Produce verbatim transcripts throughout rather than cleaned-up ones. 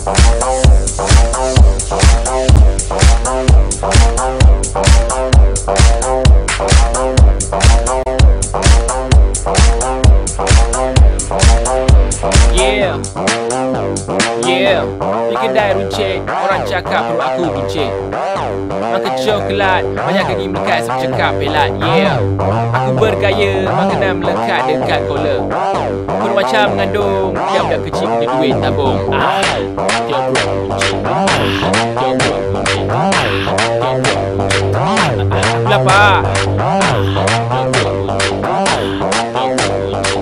Yeah, yeah, di kedai runcit orang cakap perut aku buncit. Makan coklat, banyak kaki melekat sebab cakap pelat. Yeah, aku bergaya, makanan melekat dekat kola. Perut macam mengandung budak-budak kecil punya duit tabung. Ah, dia bro buncit. Ah, dia bro buncit. Ah, dia bro buncit. Aku lapar. Ah, dia bro buncit. Ah, dia bro buncit.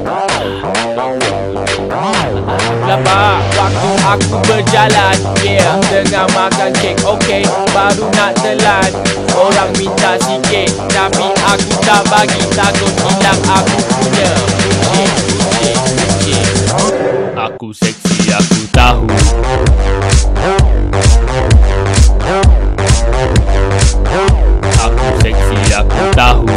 Lapar waktu aku berjalan, yeah, tengah makan kek, okay, baru nak telan. Orang minta sikit, tapi aku tak bagi, takut hilang aku punya buncit, buncit, buncit. Aku seksi, aku tahu. Aku seksi, aku tahu.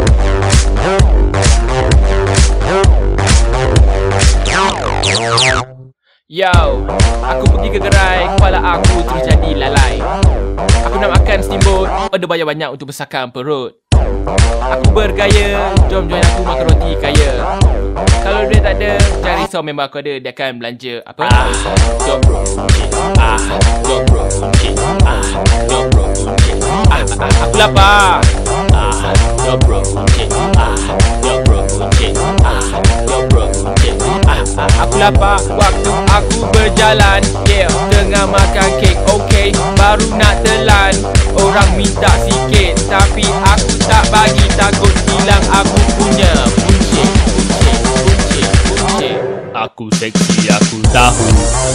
Yo, aku pergi ke gerai, kepala aku terus jadi lalai. Aku nak makan steamboat, order banyak-banyak untuk besarkan perut. Aku bergaya, jom join aku makan roti kaya. Kalau dia tak ada, jangan risau, member aku ada, dia akan belanja. Apa? Ah, jom bro buncit. Ah, jom bro buncit. Ah, jom bro buncit. Ah, ah, aku lapar. Ah, jom bro buncit. Ah, jom bro buncit. Ah, jom bro buncit. Ah, ah, aku lapar waktu aku berjalan, yeah, tengah makan kek, okay, baru nak telan. Orang minta sikit, tapi aku tak bagi, takut hilang aku punya buncit, buncit, buncit, buncit. Aku seksi, aku tahu.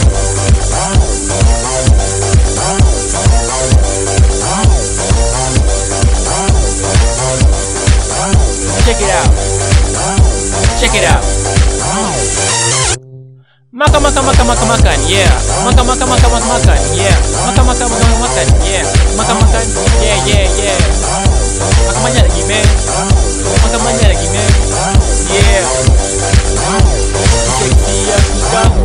Check it out. Check it out. Makan, makan, makan, makan, makan, yeah. Makan, makan, makan, makan, makan, yeah. Makan, makan, makan, makan, makan, yeah. Makan, makan, yeah, yeah, yeah. Makan banyak lagi, man. Makan banyak lagi, man. Yeah. Seksi aku tahu.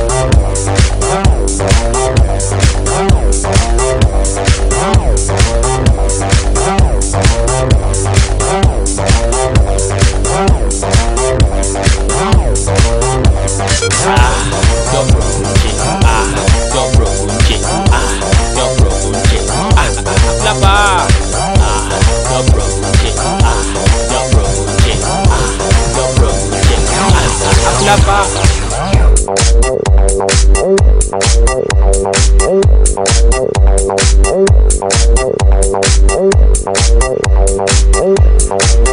Lapar.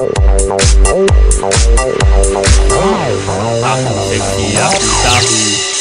Aku seksi, aku tahu.